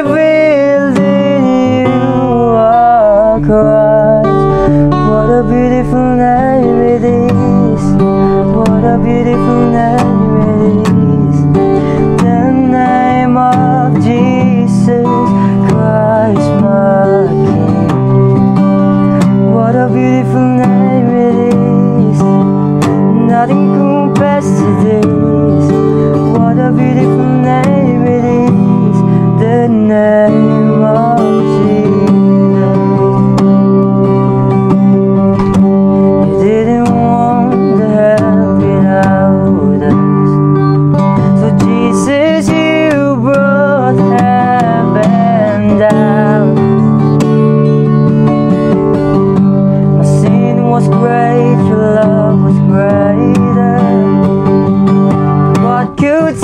revealed in you are Christ. What a beautiful name it is. What a beautiful name it is. The name of Jesus Christ, my King. What a beautiful name it is. Nothing compares to this. What a beautiful name it is. The name of Jesus. You didn't want to help without us, so Jesus, you brought heaven down. My sin was great, your love was greater. What could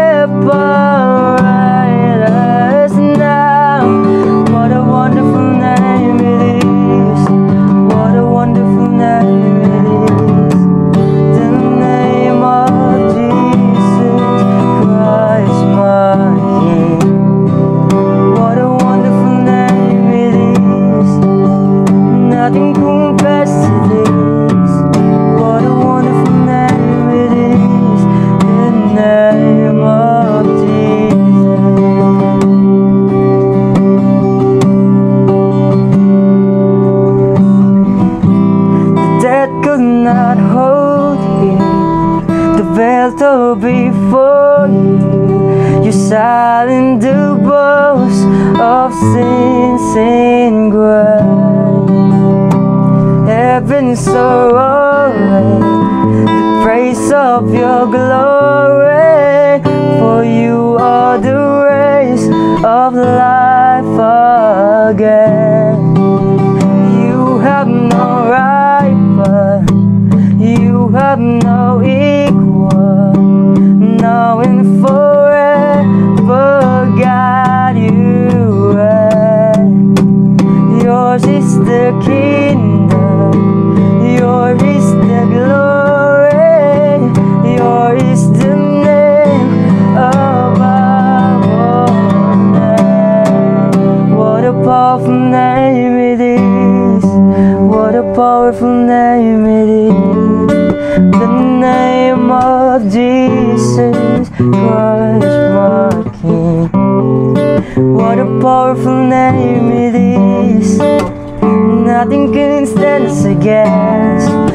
separate us now? What a wonderful name it is. What a wonderful name it is. The name of Jesus Christ, my King. What a wonderful name it is. Nothing compares to this. What a wonderful name it is. The name of Jesus. The dead could not hold you. The veil tore before you. You silent the boast of sins in grave. Heaven surrounded the praise of your glory, for you are the rays of life again. You have no rival, you have no equal, now and forever, God, you reign. Yours is the kingdom, yours is the glory, yours is the name above all names. What a powerful name it is. What a powerful name it is. The name of Jesus Christ, my King. What a powerful name it is. Nothing can stand us against.